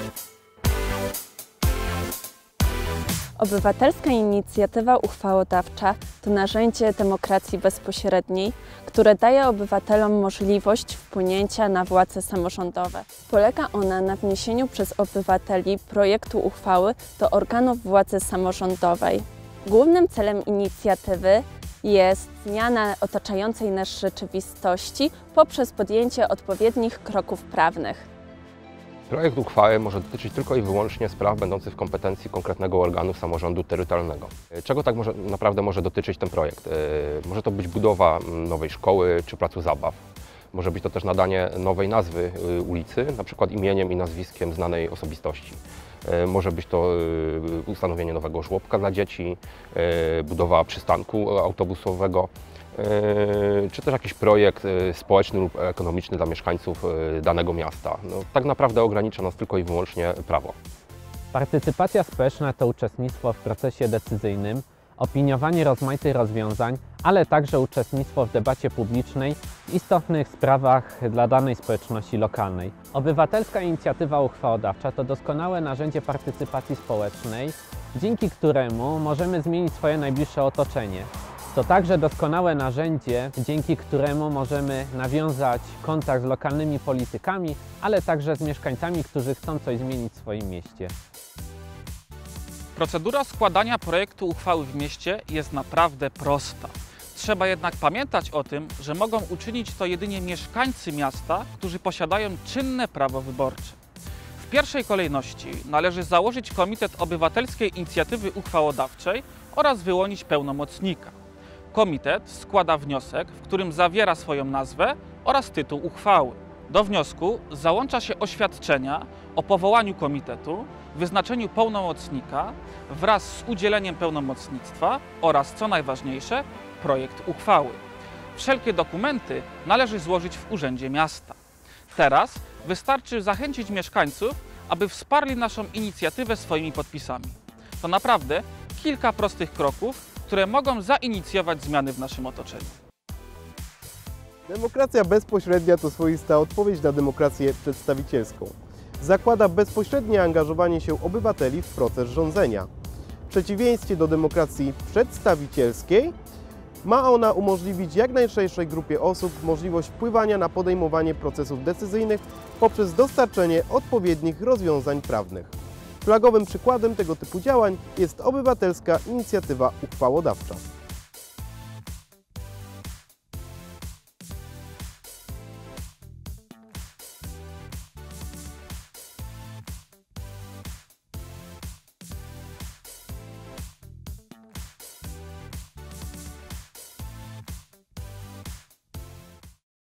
Obywatelska inicjatywa uchwałodawcza to narzędzie demokracji bezpośredniej, które daje obywatelom możliwość wpłynięcia na władze samorządowe. Polega ona na wniesieniu przez obywateli projektu uchwały do organów władzy samorządowej. Głównym celem inicjatywy jest zmiana otaczającej nas rzeczywistości poprzez podjęcie odpowiednich kroków prawnych. Projekt uchwały może dotyczyć tylko i wyłącznie spraw będących w kompetencji konkretnego organu samorządu terytorialnego. Czego tak naprawdę może dotyczyć ten projekt? Może to być budowa nowej szkoły czy placu zabaw. Może być to też nadanie nowej nazwy ulicy, na przykład imieniem i nazwiskiem znanej osobistości. Może być to ustanowienie nowego żłobka dla dzieci, budowa przystanku autobusowego, czy też jakiś projekt społeczny lub ekonomiczny dla mieszkańców danego miasta. No, tak naprawdę ogranicza nas tylko i wyłącznie prawo. Partycypacja społeczna to uczestnictwo w procesie decyzyjnym, opiniowanie rozmaitych rozwiązań, ale także uczestnictwo w debacie publicznej w istotnych sprawach dla danej społeczności lokalnej. Obywatelska inicjatywa uchwałodawcza to doskonałe narzędzie partycypacji społecznej, dzięki któremu możemy zmienić swoje najbliższe otoczenie. To także doskonałe narzędzie, dzięki któremu możemy nawiązać kontakt z lokalnymi politykami, ale także z mieszkańcami, którzy chcą coś zmienić w swoim mieście. Procedura składania projektu uchwały w mieście jest naprawdę prosta. Trzeba jednak pamiętać o tym, że mogą uczynić to jedynie mieszkańcy miasta, którzy posiadają czynne prawo wyborcze. W pierwszej kolejności należy założyć Komitet Obywatelskiej Inicjatywy Uchwałodawczej oraz wyłonić pełnomocnika. Komitet składa wniosek, w którym zawiera swoją nazwę oraz tytuł uchwały. Do wniosku załącza się oświadczenia o powołaniu komitetu, wyznaczeniu pełnomocnika wraz z udzieleniem pełnomocnictwa oraz, co najważniejsze, projekt uchwały. Wszelkie dokumenty należy złożyć w Urzędzie Miasta. Teraz wystarczy zachęcić mieszkańców, aby wsparli naszą inicjatywę swoimi podpisami. To naprawdę kilka prostych kroków, które mogą zainicjować zmiany w naszym otoczeniu. Demokracja bezpośrednia to swoista odpowiedź na demokrację przedstawicielską. Zakłada bezpośrednie angażowanie się obywateli w proces rządzenia. W przeciwieństwie do demokracji przedstawicielskiej ma ona umożliwić jak najszerszej grupie osób możliwość wpływania na podejmowanie procesów decyzyjnych poprzez dostarczenie odpowiednich rozwiązań prawnych. Flagowym przykładem tego typu działań jest obywatelska inicjatywa uchwałodawcza.